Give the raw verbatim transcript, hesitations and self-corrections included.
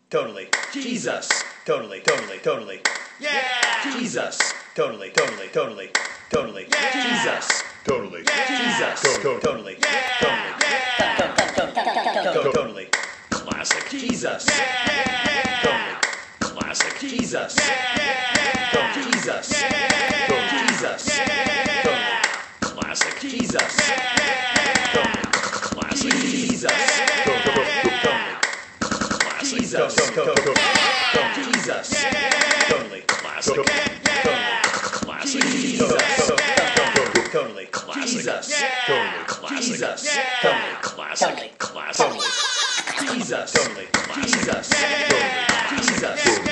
Totally. Jesus. Totally, totally, totally. Yeah! Jesus. Totally, totally, totally. Totally. Yeah! Jesus. Totally. Jesus. Totally. Totally. Yeah! Totally. Totally. Classic. Jesus. Yeah! Totally. Classic. Jesus. Yeah! Totally. Jesus. Yeah! Jesus. Totally. Classic. Jesus. Yeah! Classic. Jesus. Totally. Jesus. Totally. Jesus. Totally. Classic. Totally. Classic. Jesus. Totally. Classic. Jesus. Totally. Classic. Jesus. Yeah! Classic. Classic. Jesus. Totally. Jesus. Classic. Jesus. Jesus.